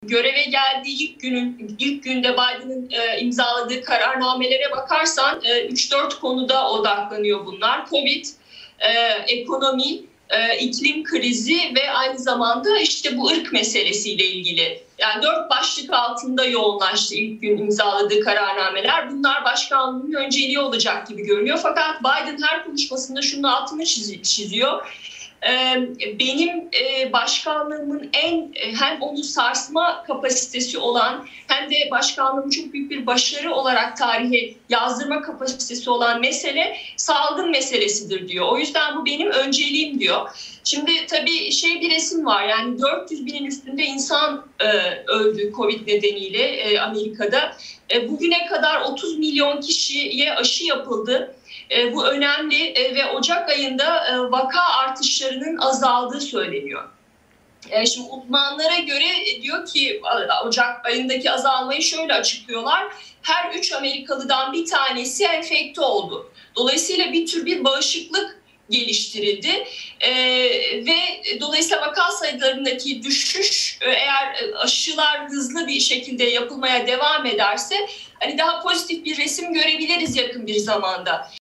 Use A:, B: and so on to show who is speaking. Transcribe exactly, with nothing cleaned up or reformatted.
A: Göreve geldiği ilk günün ilk günde Biden'ın e, imzaladığı kararnamelere bakarsan e, üç dört konuda odaklanıyor bunlar. Covid, e, ekonomi, e, iklim krizi ve aynı zamanda işte bu ırk meselesiyle ilgili. Yani dört başlık altında yoğunlaştı ilk gün imzaladığı kararnameler. Bunlar başkanlığının önceliği olacak gibi görünüyor. Fakat Biden her konuşmasında şunun altını çiziyor. Benim başkanlığımın en hem onu sarsma kapasitesi olan hem de başkanlığımın çok büyük bir başarı olarak tarihe yazdırma kapasitesi olan mesele salgın meselesidir diyor. O yüzden bu benim önceliğim diyor. Şimdi tabii şey bir resim var, yani dört yüz binin üstünde insan e, öldü Covid nedeniyle e, Amerika'da. E, bugüne kadar otuz milyon kişiye aşı yapıldı. E, bu önemli e, ve Ocak ayında e, vaka artışlarının azaldığı söyleniyor. E, şimdi uzmanlara göre e, diyor ki Ocak ayındaki azalmayı şöyle açıklıyorlar. Her üç Amerikalıdan bir tanesi enfekte oldu. Dolayısıyla bir tür bir bağışıklık geliştirildi ee, ve dolayısıyla vaka sayılarındaki düşüş eğer aşılar hızlı bir şekilde yapılmaya devam ederse hani daha pozitif bir resim görebiliriz yakın bir zamanda.